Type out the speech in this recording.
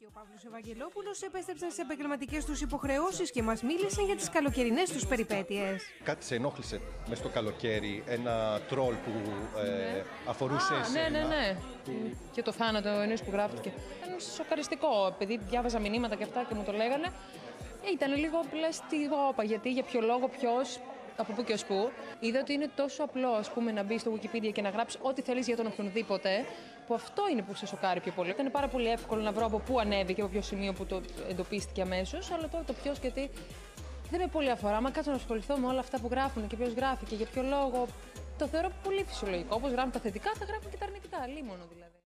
Και ο Παύλος Ευαγγελόπουλος επέστρεψαν στις επαγγελματικές τους υποχρεώσεις και μας μίλησαν για τις καλοκαιρινές τους περιπέτειες. Κάτι σε ενόχλησε μες στο καλοκαίρι, ένα τρόλ που αφορούσε εσένα. Ναι. Και το θάνατο ενός που γράφτηκε. Ήταν σοκαριστικό, επειδή διάβαζα μηνύματα και αυτά και μου το λέγανε. Ήταν λίγο λες τι όπα, γιατί, για ποιο λόγο, ποιος, από πού και ως πού. Είδα ότι είναι τόσο απλό, ας πούμε, να μπει στο Wikipedia και να γράψει ό,τι θέλεις για τον οποιονδήποτε, που αυτό είναι που σε σοκάρει πιο πολύ. Ήταν πάρα πολύ εύκολο να βρω από πού ανέβηκε, από ποιο σημείο που το εντοπίστηκε αμέσως, αλλά τώρα το ποιος, γιατί δεν με πολύ αφορά. Άμα κάτσω να ασχοληθώ με όλα αυτά που γράφουν και ποιος γράφει και για ποιο λόγο, το θεωρώ πολύ φυσιολογικό. Όπως γράφουν τα θετικά, θα γράφουν και τα αρνητικά. Λίμωνο δηλαδή.